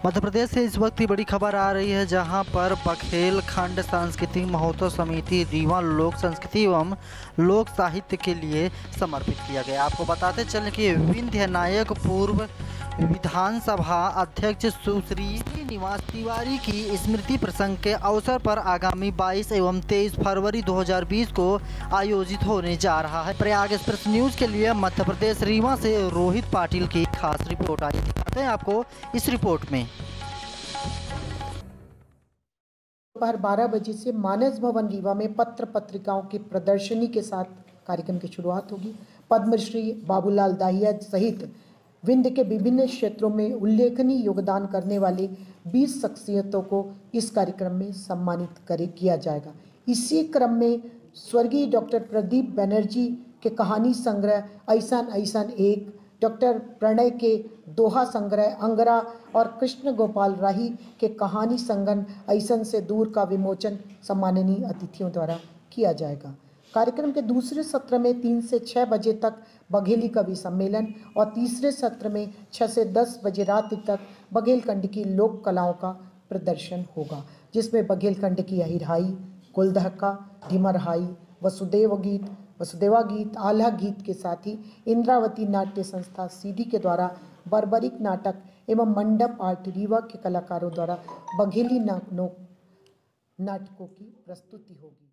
मध्य प्रदेश से इस वक्त की बड़ी खबर आ रही है, जहां पर बघेल खंड सांस्कृतिक महोत्सव समिति रीवा लोक संस्कृति एवं लोक साहित्य के लिए समर्पित किया गया। आपको बताते चलें कि विंध्य नायक पूर्व विधानसभा अध्यक्ष सुश्री श्रीनिवास तिवारी की स्मृति प्रसंग के अवसर पर आगामी 22 एवं 23 फरवरी 2020 को आयोजित होने जा रहा है। प्रयाग एक्सप्रेस न्यूज के लिए मध्य प्रदेश रीवा से रोहित पाटिल की खास रिपोर्ट आई। दिखाते हैं आपको इस रिपोर्ट में। दोपहर 12 बजे से मानस भवन रीवा में पत्र पत्रिकाओं की प्रदर्शनी के साथ कार्यक्रम की शुरुआत होगी। पद्मश्री बाबूलाल दाहिया सहित विंध्य के विभिन्न क्षेत्रों में उल्लेखनीय योगदान करने वाले 20 शख्सियतों को इस कार्यक्रम में सम्मानित किया जाएगा। इसी क्रम में स्वर्गीय डॉक्टर प्रदीप बनर्जी के कहानी संग्रह ऐसान ऐसान एक, डॉक्टर प्रणय के दोहा संग्रह अंगरा और कृष्ण गोपाल राही के कहानी संगन ऐसन से दूर का विमोचन सम्माननीय अतिथियों द्वारा किया जाएगा। कार्यक्रम के दूसरे सत्र में 3 से 6 बजे तक बघेली कवि सम्मेलन और तीसरे सत्र में 6 से 10 बजे रात तक बघेलखंड की लोक कलाओं का प्रदर्शन होगा, जिसमें बघेलखंड की अहिरहाई, कुलधक्का, ढिमरहाई, वसुदेवा गीत, आल्हा गीत के साथ ही इंद्रावती नाट्य संस्था सीधी के द्वारा बर्बरिक नाटक एवं मंडप आर्ट रीवा के कलाकारों द्वारा बघेली नाटकों की प्रस्तुति होगी।